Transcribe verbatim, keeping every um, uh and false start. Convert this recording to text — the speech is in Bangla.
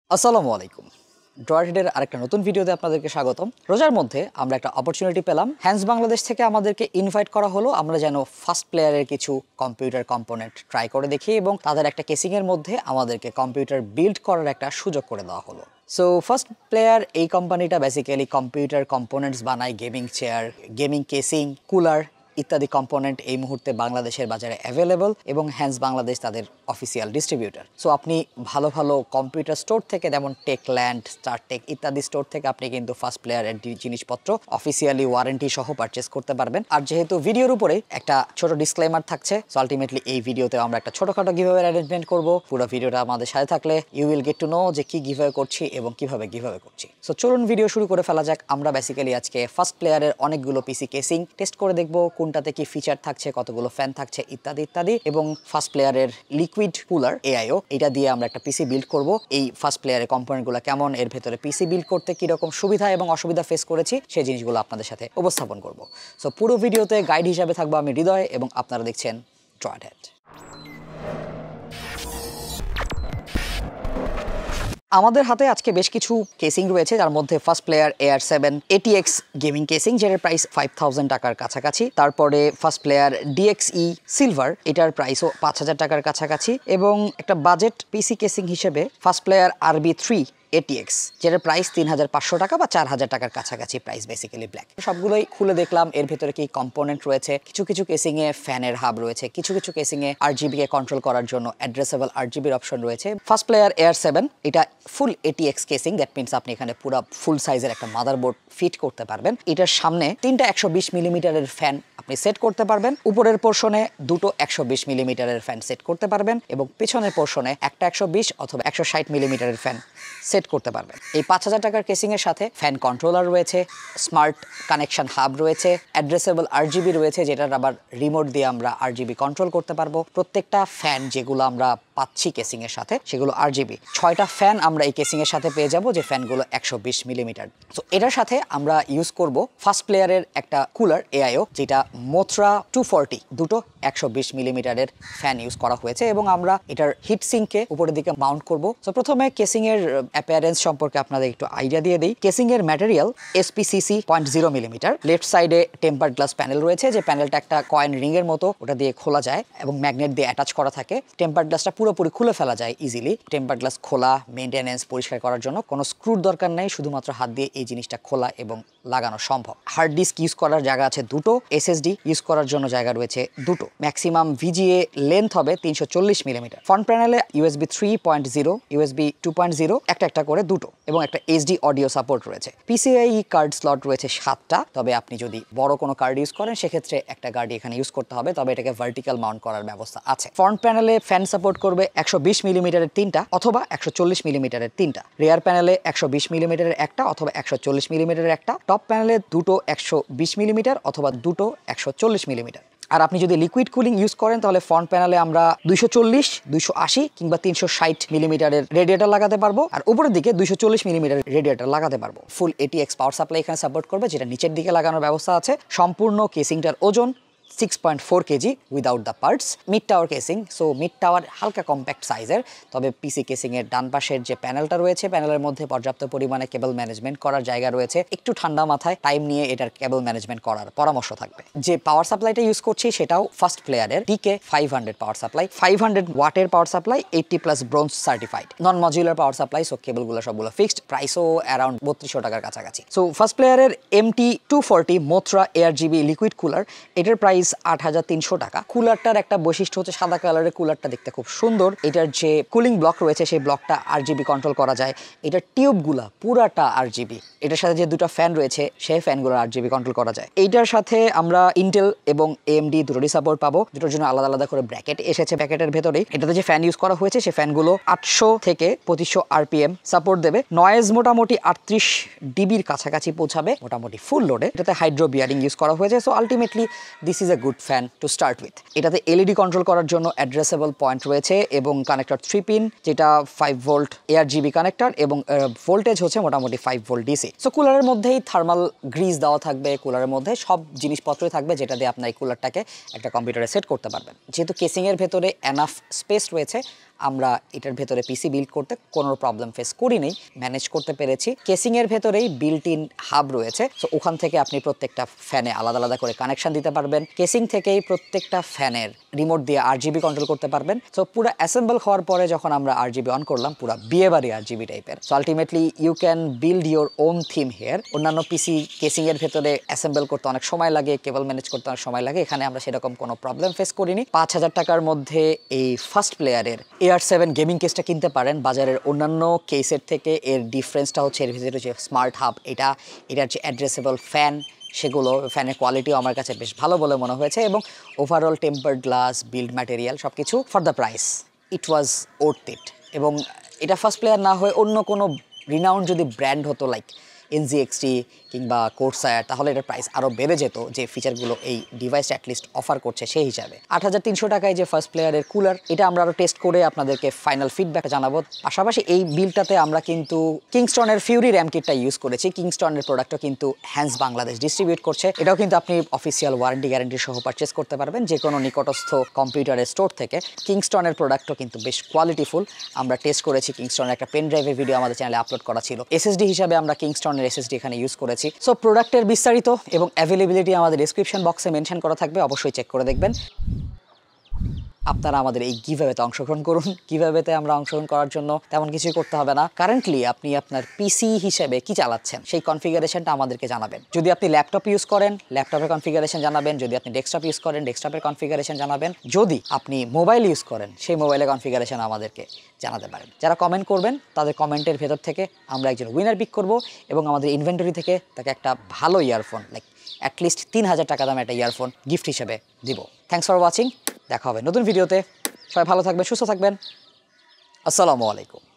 আসসালামু আলাইকুম। ড্রয়েডের আরেকটা নতুন ভিডিওতে আপনাদেরকে স্বাগতম। রোজার মধ্যে আমরা একটা অপরচুনিটি পেলাম। হ্যান্স বাংলাদেশ থেকে আমাদেরকে ইনভাইট করা হলো আমরা যেন ফার্স্ট প্লেয়ারের কিছু কম্পিউটার কম্পোনেন্ট ট্রাই করে দেখি এবং তাদের একটা কেসিংয়ের মধ্যে আমাদেরকে কম্পিউটার বিল্ড করার একটা সুযোগ করে দেওয়া হলো। সো ফার্স্ট প্লেয়ার এই কোম্পানিটা বেসিক্যালি কম্পিউটার কম্পোনেন্টস বানায়, gaming chair, gaming casing, cooler ইত্যাদি কম্পোনেন্ট এই মুহূর্তে বাংলাদেশের বাজারে অ্যাভেলেবল এবং হ্যান্স বাংলাদেশ তাদের অফিসিয়াল ডিস্ট্রিবিউটর। সো আপনি ভালো ভালো কম্পিউটার স্টোর থেকে যেমন টেকল্যান্ড, স্টারটেক ইত্যাদি স্টোর থেকে আপনি কিন্তু ফার্স্ট প্লেয়ারের জিনিসপত্র অফিসিয়ালি ওয়ারেন্টি সহ পারচেস করতে পারবেন। আর যেহেতু ভিডিওর উপরে একটা ছোট ডিসক্লেমার থাকছে, সো আলটিমেটলি এই ভিডিওতে আমরা একটা ছোটখাটো গিভঅ্যাওয়ে অ্যারেঞ্জমেন্ট করব। পুরো ভিডিওটা আমাদের সাথে থাকলে you will get to know যে কি গিভঅ্যাওয়ে করছি এবং কিভাবে গিভঅ্যাওয়ে করছি। সো চলুন ভিডিও শুরু করে ফেলা যাক। আমরা বেসিক্যালি আজকে ফার্স্ট প্লেয়ারের অনেকগুলো পিসি কেসিং টেস্ট করে দেখব, কোনটাতে কি ফিচার থাকছে, কতগুলো ফ্যান থাকছে ইত্যাদি ইত্যাদি, এবং ফার্স্ট প্লেয়ারের লিকুইড কুলার এআইও এটা দিয়ে আমরা একটা পিসি বিল্ড করব। এই ফার্স্ট প্লেয়ারের কম্পোনেন্টগুলো কেমন, এর ভেতরে পিসি বিল্ড করতে কিরকম সুবিধা এবং অসুবিধা ফেস করেছি সেই জিনিসগুলো আপনাদের সাথে উপস্থাপন করব। সো পুরো ভিডিওতে গাইড হিসাবে থাকবো আমি হৃদয় এবং আপনারা দেখছেন ড্রয়েড। আমাদের হাতে আজকে বেশ কিছু কেসিং রয়েছে, যার মধ্যে First Player AR seven ATX gaming casing, যেটার প্রাইস ফাইভ থাউজেন্ড টাকার কাছাকাছি। তারপরে ফার্স্ট প্লেয়ার ডিএক্সই সিলভার, এটার প্রাইসও পাঁচ হাজার টাকার কাছাকাছি। এবং একটা বাজেট পিসি কেসিং হিসেবে First Player RB three ATX, যেটার প্রাইস তিন হাজার পাঁচশো টাকা বা চার হাজার টাকার কাছাকাছি প্রাইস, বেসিক্যালি ব্ল্যাক। সবগুলোই খুলে দেখলাম এর ভেতরে কি কম্পোনেন্ট রয়েছে। কিছু কিছু কেসিং এ ফ্যানের হাব রয়েছে, কিছু কিছু কেসিং এ আরজিবি কে কন্ট্রোল করার জন্য অ্যাড্রেসেবল আরজিবির অপশন রয়েছে। ফার্স্ট প্লেয়ার এআর সেভেন এটা full ATX casing, that means আপনি এখানে পুরো ফুল সাইজের একটা মাদারবোর্ড ফিট করতে পারবেন। এটার সামনে তিনটা একশো বিশ মিলিমিটারের ফ্যান আপনি সেট করতে পারবেন, উপরের পোর্শনে দুটো একশো বিশ মিলিমিটারের ফ্যান সেট করতে পারবেন এবং পেছনের পোর্শনে একটা একশো বিশ অথবা একশো ষাট মিলিমিটারের ফ্যান সেট করতে পারবেন। এই পাঁচ হাজার টাকার কেসিং এর সাথে ফ্যান কন্ট্রোলার রয়েছে, স্মার্ট কানেকশন হাব রয়েছে, অ্যাড্রেসেবল আরজিবি রয়েছে, যেটার আবার রিমোট দিয়ে আমরা আরজিবি কন্ট্রোল করতে পারবো। প্রত্যেকটা ফ্যান যেগুলো আমরা পাচ্ছি কেসিং এর সাথে সেগুলো আরজিবি। ছয়টা ফ্যান আমরা এই কেসিং এর সাথে পেয়ে যাব, যে ফ্যানগুলো একশো বিশ মিলিমিটার। তো এটার সাথে আমরা ইউজ করব ফার্স্ট প্লেয়ারের একটা কুলার এআইও, যেটা মোথরা টু ফোরটি, দুটো একশো বিশ মিলিমিটারের ফ্যান ইউজ করা হয়েছে এবং আমরা এটার হিট সিঙ্ককে উপরের দিকে মাউন্ট করব। তো প্রথমে কেসিং এর অ্যাপিয়ারেন্স সম্পর্কে আপনাদের একটু আইডিয়া দিয়ে দিই। কেসিং এর material SPCC point zero millimetre. Left সাইডে টেম্পার্ড গ্লাস প্যানেল রয়েছে, যে প্যানেলটা একটা কয়েন রিং এর মতো, ওটা দিয়ে খোলা যায় এবং ম্যাগনেট দিয়ে অ্যাটাচ করা থাকে। টেম্পার্ড গ্লাসটা পুরোপুরি খুলে ফেলা যায় ইজিলি। টেম্পার্ড গ্লাস খোলা, মেইনটেনেন্স, পরিষ্কার করার জন্য কোনো স্ক্রুর দরকার নেই, শুধুমাত্র হাত দিয়ে এই জিনিসটা খোলা এবং লাগানো সম্ভব। হার্ড ডিস্ক ইউজ করার জায়গা আছে দুটো, এসএসডি ইউজ করার জন্য জায়গা রয়েছে দুটো। ম্যাক্সিমাম ভিজিএ লেন্থ হবে তিনশো চল্লিশ মিলিমিটার। ফ্রন্ট প্যানেলে USB three point zero, USB two point zero একটা একটা করে দুটো এবং একটা এইচডি অডিও সাপোর্ট রয়েছে। পিসিআই কার্ড স্লট রয়েছে সাতটা, তবে আপনি যদি বড় কোনো কার্ড ইউজ করেন সেক্ষেত্রে একটা কার্ড এখানে ইউজ করতে হবে, তবে এটাকে ভার্টিক্যাল মাউন্ট করার ব্যবস্থা আছে। ফ্রন্ট প্যানেলে ফ্যান সাপোর্ট করবে একশো বিশ মিলিমিটারের তিনটা অথবা একশো চল্লিশ মিলিমিটারের তিনটা। রেয়ার প্যানেলে একশো বিশ মিলিমিটারের একটা অথবা একশো চল্লিশ মিলিমিটারের একটা। টপ প্যানেলে দুটো একশো বিশ মিলিমিটার অথবা দুটো একশো চল্লিশ মিলিমিটার। আর আপনি যদি লিকুইড কুলিং ইউজ করেন তাহলে ফ্রন্ট প্যানেলে আমরা দুইশো চল্লিশ, দুইশো আশি কিংবা তিনশো ষাট মিলিমিটারের রেডিয়েটার লাগাতে পারবো, আর উপরের দিকে দুইশো চল্লিশ মিলিমিটার রেডিয়েটার লাগাতে পারবো। ফুল এটিএক্স পাওয়ার সাপ্লাই এখানে সাপোর্ট করবে, যেটা নিচের দিকে লাগানোর ব্যবস্থা আছে। সম্পূর্ণ কেসিংটার ওজন six point four KG without the parts. Mid tower casing, so mid tower হালকা কম্প্যাক্ট সাইজের, তবে পিসি কেসিং এর ডান পাশের যে প্যানেলটা রয়েছে প্যানেলের মধ্যে পর্যাপ্ত পরিমাণে কেবল ম্যানেজমেন্ট করার জায়গা রয়েছে। একটু ঠান্ডা মাথায় টাইম নিয়ে এটার কেবল ম্যানেজমেন্ট করার পরামর্শ থাকবে। যে পাওয়ার সাপ্লাইটা ইউজ করছি সেটাও ফার্স্ট প্লেয়ারের DK five hundred power supply, five hundred ওয়াটের power supply, eighty plus bronze certified, non modular power supply. So কেবলগুলো সবগুলো ফিক্সড, প্রাইসও অ্যারাউন্ড বত্রিশশো টাকার কাছাকাছি। সো ফার্স্ট প্লেয়ারের MT two forty Mothra ARGB liquid cooler, এটার প্রাইস আট হাজার তিনশো টাকা। কুলারটার একটা বৈশিষ্ট্য হচ্ছে সাদা কালারের কুলারটা দেখতে খুব সুন্দর। এটার যে কুলিং ব্লক রয়েছে সেই ব্লকটা আরজিবি কন্ট্রোল করা যায়। এটার টিউবগুলা পুরাটা আরজিবি। এটার সাথে যে দুটো ফ্যান রয়েছে সেই ফ্যানগুলো আরজিবি কন্ট্রোল করা যায়। এইটার সাথে আমরা ইন্টেল এবং এএমডি দুটোরই সাপোর্ট পাবো, দুটোর জন্য আলাদা আলাদা করে ব্র্যাকেট এসেছে প্যাকেটের ভেতরেই। এটাতে যে ফ্যান ইউজ করা হয়েছে সেই ফ্যানগুলো আটশো থেকে পঁচিশশো আরপিএম সাপোর্ট দেবে। নয়েজ মোটামুটি আটত্রিশ ডিবির কাছাকাছি পৌঁছাবে মোটামুটি ফুল লোডে। এটাতে হাইড্রো বিয়ারিং ইউজ করা হয়েছে। So ultimately this is a good fan to start with. এটাতে এলইডি কন্ট্রোল করার জন্য অ্যাড্রেসেবল পয়েন্ট রয়েছে এবং কানেক্টর থ্রি পিন, যেটা ফাইভ ভোল্ট এআরজিবি কানেক্টর এবং ভোল্টেজ হচ্ছে মোটামুটি ফাইভ ভোল্ট ডিসি। সো কুলারের মধ্যেই থার্মাল গ্রিজ দেওয়া থাকবে, কুলারের মধ্যে সব জিনিসপত্রই থাকবে যেটা দিয়ে আপনার এই কুলারটাকে একটা কম্পিউটারে সেট করতে পারবেন। যেহেতু কেসিংয়ের ভেতরে এনাফ স্পেস রয়েছে, আমরা এটার ভেতরে পিসি বিল্ড করতে কোনো প্রবলেম ফেস করিনি, ম্যানেজ করতে পেরেছি। কেসিংয়ের ভেতরেই বিল্ট ইন হাব রয়েছে, সো ওখান থেকে আপনি প্রত্যেকটা ফ্যানে আলাদা আলাদা করে কানেকশন দিতে পারবেন। কেসিং থেকেই প্রত্যেকটা ফ্যানের রিমোট দিয়ে আরজিবি কন্ট্রোল করতে পারবেন। সো পুরো অ্যাসেম্বল হওয়ার পরে যখন আমরা আরজিবি অন করলাম, পুরো বিয়েবাড়ি আরজিবি টাইপের। So ultimately you can build your own theme here. অন্যান্য পিসি কেসিংয়ের ভেতরে অ্যাসেম্বল করতে অনেক সময় লাগে, কেবল ম্যানেজ করতে অনেক সময় লাগে, এখানে আমরা সেরকম কোনো প্রবলেম ফেস করিনি। পাঁচ হাজার টাকার মধ্যে এই ফার্স্ট প্লেয়ারের এ আর সেভেন গেমিং কেসটা কিনতে পারেন। বাজারের অন্যান্য কেসের থেকে এর ডিফারেন্সটা হচ্ছে এর ভিতরে যে স্মার্ট হাব, এটা এটার যে অ্যাড্রেসেবল ফ্যান, সেগুলো ফ্যানের কোয়ালিটিও আমার কাছে বেশ ভালো বলে মনে হয়েছে, এবং overall tempered glass, build material সব কিছু for the price it was worth it. এবং এটা ফার্স্ট প্লেয়ার না হয়ে অন্য কোনো রিনাউন্ড যদি ব্র্যান্ড হতো লাইক এনজিএক্সটি কিংবা কোর্সায়ার, তাহলে এটার প্রাইস আরও বেড়ে যেত, যে ফিচারগুলো এই ডিভাইসটা অ্যাটলিস্ট অফার করছে সেই হিসাবে। আট হাজার তিনশো টাকায় যে ফার্স্ট প্লেয়ারের কুলার, এটা আমরা আরও টেস্ট করে আপনাদেরকে ফাইনাল ফিডব্যাক জানাবো। পাশাপাশি এই বিলটাতে আমরা কিন্তু কিংস্টনের ফিউরি র্যাম কিটটা ইউজ করেছি। কিংস্টনের প্রোডাক্টও কিন্তু হ্যান্স বাংলাদেশ ডিস্ট্রিবিউট করছে, এটাও কিন্তু আপনি অফিসিয়াল ওয়ারেন্টি গ্যারেন্টি সহ পারচেস করতে পারবেন যে কোনো নিকটস্থ কম্পিউটারের স্টোর থেকে। কিংস্টনের প্রোডাক্টও কিন্তু বেশ কোয়ালিটিফুল, আমরা টেস্ট করেছি। কিংস্টনের একটা পেন ড্রাইভের ভিডিও আমাদের চ্যানেলে আপলোড করা ছিল। এসএসডি হিসাবে আমরা কিংস্টনের এসএসডি এখানে ইউজ করেছি। সো প্রোডাক্টের বিস্তারিত এবং অ্যাভেলেবিলিটি আমাদের ডেসক্রিপশন বক্সে মেনশন করা থাকবে, অবশ্যই চেক করে দেখবেন। আপনারা আমাদের এই গিভঅ্যাওয়েতে অংশগ্রহণ করুন। গিভঅ্যাওয়েতে আমরা অংশগ্রহণ করার জন্য তেমন কিছুই করতে হবে না। কারেন্টলি আপনি আপনার পিসি হিসেবে কি চালাচ্ছেন সেই কনফিগারেশনটা আমাদেরকে জানাবেন। যদি আপনি ল্যাপটপ ইউজ করেন, ল্যাপটপের কনফিগারেশন জানাবেন। যদি আপনি ডেস্কটপ ইউজ করেন, ডেস্কটপের কনফিগারেশন জানাবেন। যদি আপনি মোবাইল ইউজ করেন, সেই মোবাইলের কনফিগারেশন আমাদেরকে জানাতে পারেন। যারা কমেন্ট করবেন তাদের কমেন্টের ভেতর থেকে আমরা একজন উইনার পিক করব, এবং আমাদের ইনভেন্টরি থেকে তাকে একটা ভালো ইয়ারফোন লাইক অ্যাটলিস্ট তিন হাজার টাকা দামে একটা ইয়ারফোন গিফট হিসেবে দিব। Thanks for watching. দেখা হবে নতুন ভিডিওতে। সবাই ভালো থাকবেন, সুস্থ থাকবেন। আসসালামু আলাইকুম।